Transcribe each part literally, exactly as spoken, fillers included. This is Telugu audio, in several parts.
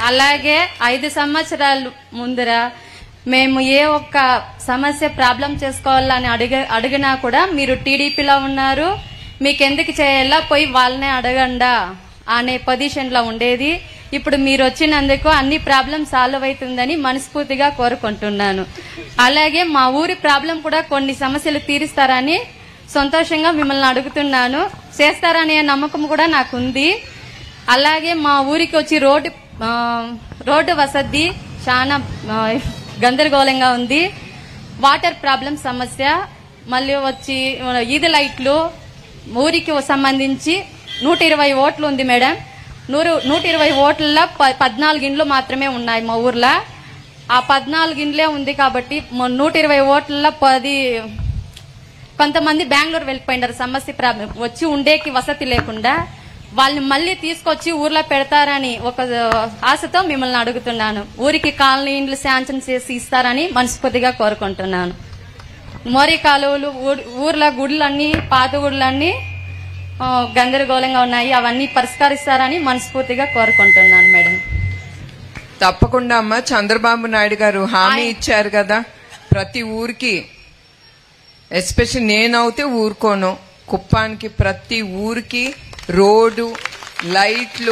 అలాగే ఐదు సంవత్సరాలు ముందర మేము ఏ ఒక్క సమస్య ప్రాబ్లం చేసుకోవాలని అడిగ అడిగినా కూడా మీరు టీడీపీలో ఉన్నారు, మీకెందుకు చేయాలా, పోయి వాళ్ళనే అడగండా అనే పొజిషన్ లో ఉండేది. ఇప్పుడు మీరు వచ్చినందుకు అన్ని ప్రాబ్లం సాల్వ్ అవుతుందని మనస్ఫూర్తిగా కోరుకుంటున్నాను. అలాగే మా ఊరి ప్రాబ్లం కూడా కొన్ని సమస్యలు తీరుస్తారని సంతోషంగా మిమ్మల్ని అడుగుతున్నాను. చేస్తారనే నమ్మకం కూడా నాకుంది. అలాగే మా ఊరికి వచ్చి రోడ్డు రోడ్డు వసతి చాలా గందరగోళంగా ఉంది. వాటర్ ప్రాబ్లం సమస్య, మళ్ళీ వచ్చి ఈది లైట్లు ఊరికి సంబంధించి నూట ఇరవై ఓట్లు ఉంది మేడం. నూరు నూట ఇరవై ఓట్లలో పద్నాలుగు ఇండ్లు మాత్రమే ఉన్నాయి మా ఊర్లో. ఆ పద్నాలుగు ఇండ్లే ఉంది కాబట్టి నూట ఇరవై ఓట్లలో పది కొంతమంది బెంగళూరు వెళ్ళిపోయినారు. సమస్య ప్రాబ్లం వచ్చి ఉండేకి వసతి లేకుండా వాళ్ళని మళ్ళీ తీసుకొచ్చి ఊర్లో పెడతారని ఒక ఆశతో మిమ్మల్ని అడుగుతున్నాను. ఊరికి కాలనీ ఇండ్లు శాంక్షన్ చేసి ఇస్తారని మనస్ఫూర్తిగా కోరుకుంటున్నాను. మోరీ కాలువలు, ఊర్లో గుడులన్నీ పాత గుడులన్నీ గందరగోళంగా ఉన్నాయి, అవన్నీ పరిష్కరిస్తారని మనస్ఫూర్తిగా కోరుకుంటున్నాను మేడం. తప్పకుండా అమ్మ. చంద్రబాబు నాయుడు గారు హామీ ఇచ్చారు కదా ప్రతి ఊరికి, ఎస్పెషల్ నేనైతే ఊరుకోను, కుప్పానికి ప్రతి ఊరికి రోడ్డు లైట్లు,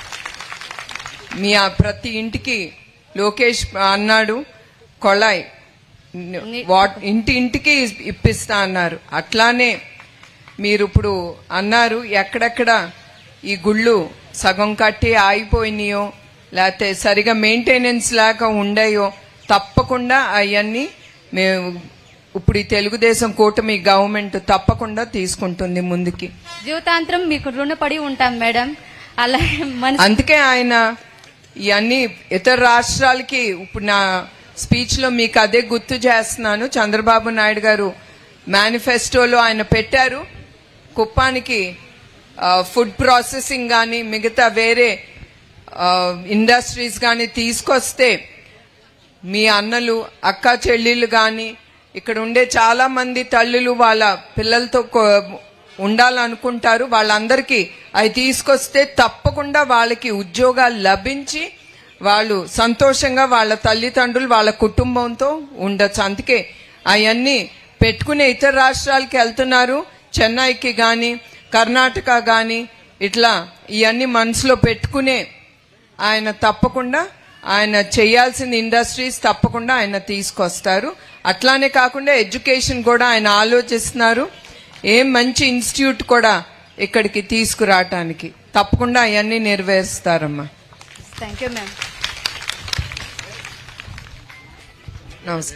మీ ప్రతి ఇంటికి లోకేష్ అన్నాడు కొళాయి ఇంటి ఇంటికి ఇప్పిస్తా అన్నారు. అట్లానే మీరు ఇప్పుడు అన్నారు ఎక్కడెక్కడ ఈ గుళ్ళు సగం కట్టి ఆగిపోయినాయో లేకపోతే సరిగా మెయింటెనెన్స్ లేక ఉండయో తప్పకుండా అవన్నీ మేము ఇప్పుడు ఈ తెలుగుదేశం కూటమి గవర్నమెంట్ తప్పకుండా తీసుకుంటుంది ముందుకి. జీవితాంతరం మీకు రుణపడి ఉంటాం మేడం. అలాగే అందుకే ఆయన ఇవన్నీ ఇతర రాష్ట్రాలకి ఇప్పుడు నా స్పీచ్ లో మీకు అదే గుర్తు చేస్తున్నాను. చంద్రబాబు నాయుడు గారు మేనిఫెస్టోలో ఆయన పెట్టారు కుప్పానికి ఫుడ్ ప్రాసెసింగ్ గాని మిగతా వేరే ఇండస్ట్రీస్ గాని తీసుకొస్తే మీ అన్నలు అక్క చెల్లెళ్ళు గాని ఇక్కడ ఉండే చాలా మంది తల్లులు వాళ్ళ పిల్లలతో ఉండాలనుకుంటారు. వాళ్ళందరికీ అవి తీసుకొస్తే తప్పకుండా వాళ్ళకి ఉద్యోగాలు లభించి వాళ్ళు సంతోషంగా వాళ్ళ తల్లిదండ్రులు వాళ్ళ కుటుంబంతో ఉండొచ్చు. అందుకే అవన్నీ పెట్టుకునే ఇతర రాష్ట్రాలకి వెళ్తున్నారు, చెన్నైకి గాని కర్ణాటక గాని ఇట్లా ఇవన్నీ మనసులో పెట్టుకునే ఆయన తప్పకుండా ఆయన చేయాల్సిన ఇండస్ట్రీస్ తప్పకుండా ఆయన తీసుకొస్తారు. అట్లానే కాకుండా ఎడ్యుకేషన్ కూడా ఆయన ఆలోచిస్తున్నారు. ఏం మంచి ఇన్స్టిట్యూట్ కూడా ఇక్కడికి తీసుకురావటానికి తప్పకుండా అవన్నీ నెరవేరుస్తారమ్మా. Thank you ma'am. నమస్కారం.